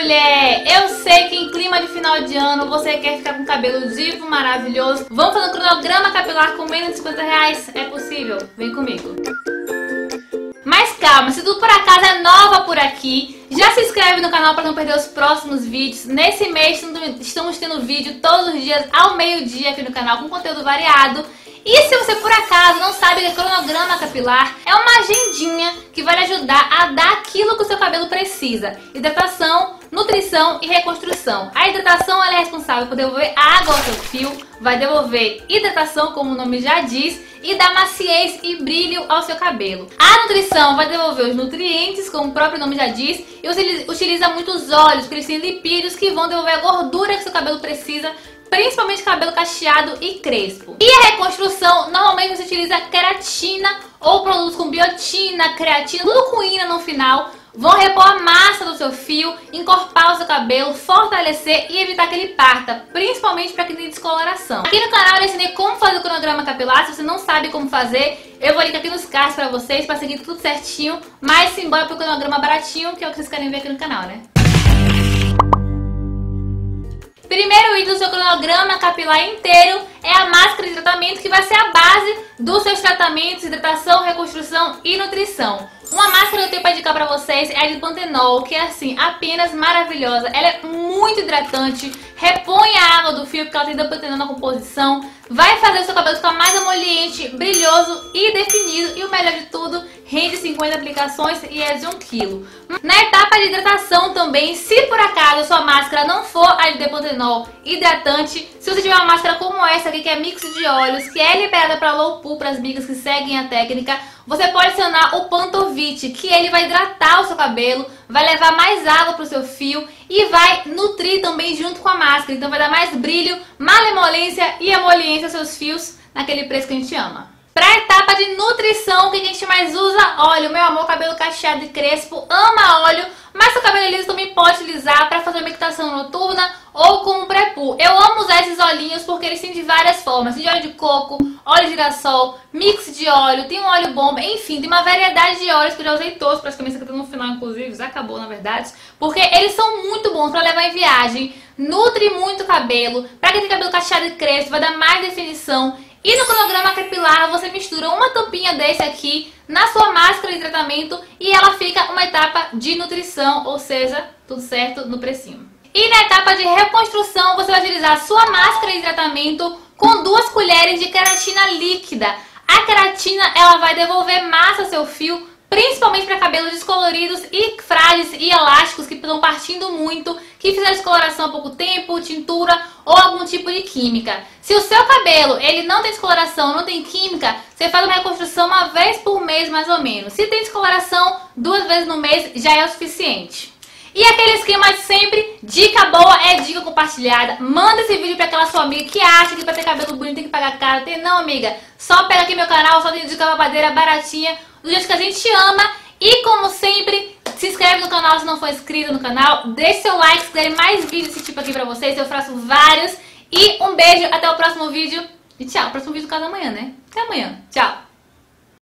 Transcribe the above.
mulher! Eu sei que em clima de final de ano você quer ficar com cabelo divo, maravilhoso. Vamos fazer um cronograma capilar com menos de 50 reais? É possível? Vem comigo. Mas calma, se tu por acaso é nova por aqui, já se inscreve no canal para não perder os próximos vídeos. Nesse mês estamos tendo vídeo todos os dias ao meio-dia aqui no canal com conteúdo variado. E se você por acaso não sabe que cronograma capilar é uma agendinha que vai lhe ajudar a dar aquilo que o seu cabelo precisa: hidratação, nutrição e reconstrução. A hidratação ela é responsável por devolver água ao seu fio, vai devolver hidratação, como o nome já diz, e dar maciez e brilho ao seu cabelo. A nutrição vai devolver os nutrientes, como o próprio nome já diz, e utiliza muitos óleos, porque eles têm lipídios que vão devolver a gordura que seu cabelo precisa, principalmente cabelo cacheado e crespo. E a reconstrução, normalmente você utiliza queratina ou produtos com biotina, creatina, tudo com ina no final. Vão repor a massa do seu fio, encorpar o seu cabelo, fortalecer e evitar que ele parta, principalmente para quem tem descoloração. Aqui no canal eu ensinei como fazer o cronograma capilar. Se você não sabe como fazer, eu vou linkar aqui nos cards para vocês, para seguir tudo certinho. Mas simbora pro cronograma baratinho, que é o que vocês querem ver aqui no canal, né? Primeiro item do seu cronograma capilar inteiro é a máscara de tratamento, que vai ser a base dos seus tratamentos, hidratação, reconstrução e nutrição. Uma máscara que eu tenho para indicar para vocês é a de pantenol, que é assim, apenas maravilhosa. Ela é muito hidratante, repõe a água do fio porque ela tem pantenol na composição, vai fazer o seu cabelo ficar mais emoliente, brilhoso e definido, e o melhor de tudo, rende 50 aplicações e é de 1 kg. Na etapa de hidratação também, se por acaso a sua máscara não for a de pantenol hidratante, se você tiver uma máscara como essa aqui, que é mix de óleos, que é liberada para low pool, para as amigas que seguem a técnica, você pode adicionar o Pantovit, que ele vai hidratar o seu cabelo, vai levar mais água para o seu fio e vai nutrir também junto com a máscara. Então vai dar mais brilho, malemolência e emoliência aos seus fios naquele preço que a gente ama. Para a etapa de nutrição, o que a gente mais usa? Óleo. Meu amor, cabelo cacheado e crespo ama óleo, mas seu cabelo liso também pode utilizar para fazer uma meditação noturna ou com um pré-poo. Eu amo usar esses olhinhos porque eles têm de várias formas. Tem de óleo de coco, óleo de girassol, mix de óleo, tem um óleo bomba, enfim, tem uma variedade de óleos que eu já usei todos, praticamente esse aqui no final, inclusive, já acabou na verdade, porque eles são muito bons para levar em viagem, nutre muito o cabelo, para quem tem cabelo cacheado e crespo, vai dar mais definição. E no cronograma capilar você mistura uma tampinha desse aqui na sua máscara de tratamento e ela fica uma etapa de nutrição, ou seja, tudo certo no precinho. E na etapa de reconstrução você vai utilizar a sua máscara de tratamento com 2 colheres de queratina líquida. A queratina ela vai devolver massa ao seu fio, principalmente para cabelos descoloridos e frágeis e elásticos que estão partindo muito, que fizeram descoloração há pouco tempo, tintura ou algum tipo de química. Se o seu cabelo ele não tem descoloração, não tem química, você faz uma reconstrução uma vez por mês mais ou menos. Se tem descoloração, 2 vezes no mês já é o suficiente. E aquele esquema de sempre, dica boa é dica compartilhada. Manda esse vídeo para aquela sua amiga que acha que para ter cabelo bonito tem que pagar caro. Não, amiga, só pega aqui meu canal, só tem dica babadeira baratinha, do jeito que a gente ama. E como sempre, se inscreve no canal se não for inscrito no canal, deixe seu like se quiserem mais vídeos desse tipo aqui pra vocês, eu faço vários. E um beijo, até o próximo vídeo e tchau. O próximo vídeo do canal amanhã, né? Até amanhã, tchau.